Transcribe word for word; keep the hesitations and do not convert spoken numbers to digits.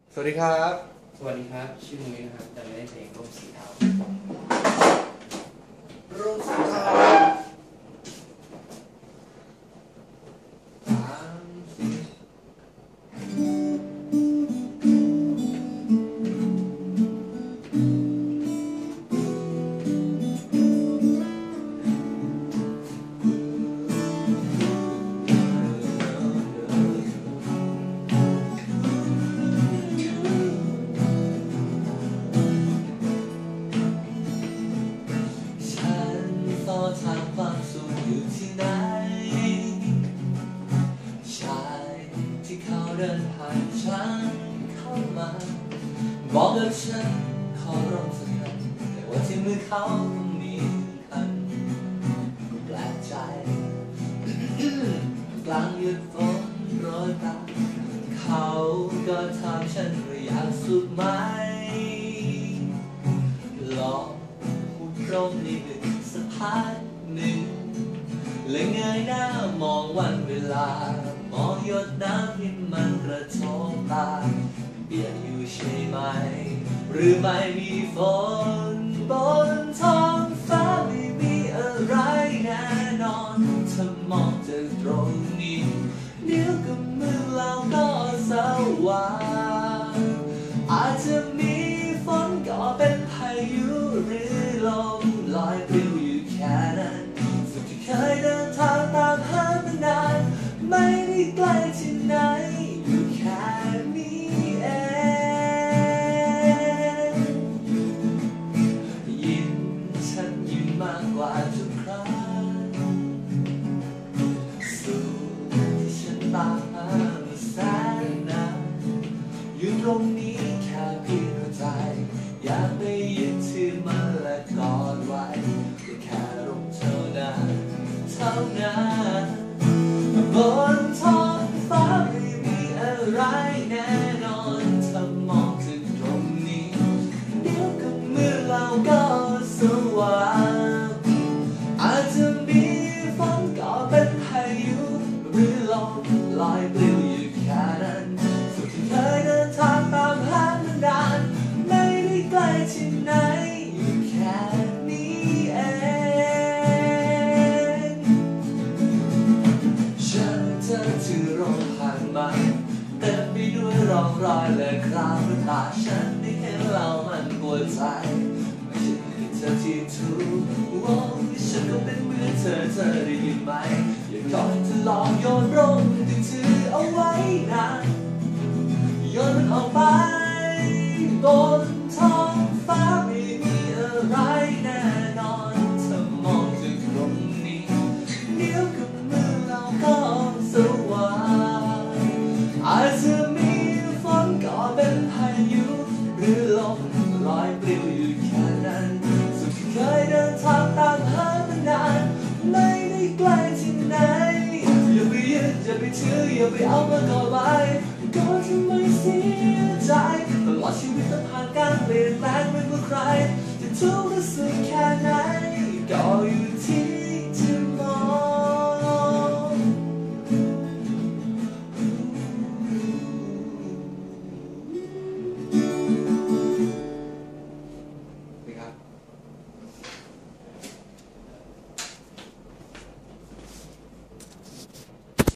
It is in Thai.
สวัสดีครับสวัสดีครับชื่อมุ้ยนะครับจะเล่นเพลงร่มสีเทาร่มสีเทาทางความสุขอยู่ที่ไหนชายที่เขาเดินผ่านฉันเข้ามาบอกกับฉันขอร้องสักครั้งแต่ว่าที่มือเขาต้องมีคันแปลกใจกลางหยุดฝนโรยตาเขาก็ถามฉันว่าอยากสุขไหมลองพูดตรงนี้เป็นสักพักหนึ่งและเงยหน้ามองวันเวลามองหยดน้ำที่มันกระทบตาเปียกอยู่ใช่ไหมหรือไม่มีฝนบนท้องฟ้าไม่มีอะไรแน่นอนถ้ามองจากตรงนี้เดี๋ยวกับมือเราก็สว่างอาจจะมีฝนก็เป็นพายุหรือลมลอยปลิวอยู่แค่นั้นสุดที่เคยเดินทางตามหามานานไม่ได้ไกลที่ไหนอยู่แค่นี้เองยิ้มฉันยิ้มมากกว่าทุกครั้งสู่ที่ฉันตามหามาแสนนานอยู่ตรงนี้แค่เพียงเข้าใจอยากไปยึดถือมันและกอดไว้แค่ร่มเท่านั้นเท่านั้นบนท้องฟ้าไม่มีอะไรแน่นอนถ้ามองจากตรงนี้เดี๋ยวกับมือเราก็สว่างอาจจะมีฝนก็เป็นพายุหรือลมลอยปลิวอยู่แค่นั้นสุดที่เคยเดินทางตามหามานานไม่ได้ไกลที่ไหนอยู่แค่นี้เองฉันเธอที่ร่มผ่านมาเต็มไปด้วยร่องรอยและคราบตาฉันได้เห็นเรามันปวดใจไม่ใช่แค่เธอที่ถูกวงฉันก็เป็นเหมือนเธอเธอได้ยินไหมอย่าก่อนจะลองโยนร่มที่ถือเอาไว้นะโยนมันออกไปบนท้องฟ้าไม่มีอะไรแน่นอนถ้ามองจากตรงนี้เดี๋ยวกับมือเราก็สว่างอาจจะมีฝนก็เป็นพายุหรือลมลอยปลิวอยู่แค่นั้นสุดที่เคยเดินทางตามหามานานไม่ได้ไกลที่ไหนอย่าไปยึดอย่าไปถืออย่าไปเอามากอดไว้ก็จะไม่เสียใจตลอดชีวิตต้องผ่านการเปลี่ยนแปลงไม่ว่าใครจะทุกข์รู้สึกแค่ไหนก็อยู่